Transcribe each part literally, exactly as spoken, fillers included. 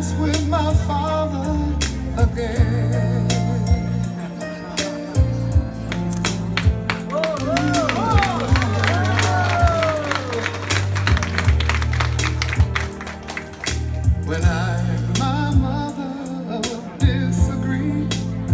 dance with my father again. When I and my mother disagree,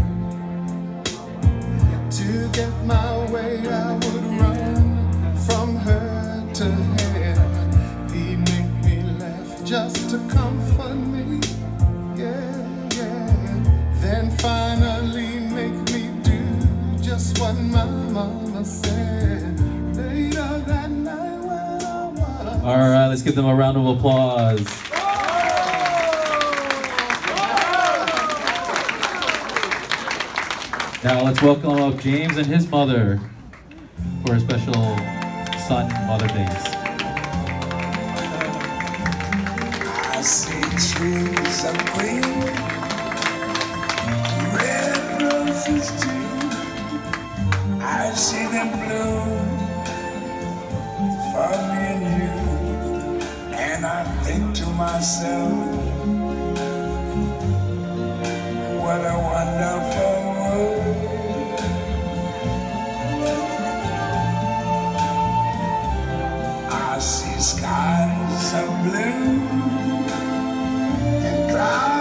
to get my way I would run from her to him. He'd make me laugh just to comfort me, yeah, yeah. Then finally make me do just what my mama said. Later that night when I was... All right, let's give them a round of applause. Now let's welcome up James and his mother for a special son Mother Days. I see trees of green, red roses too. I see them bloom for me and you, and I think to myself, what a wonderful world. I see skies of blue,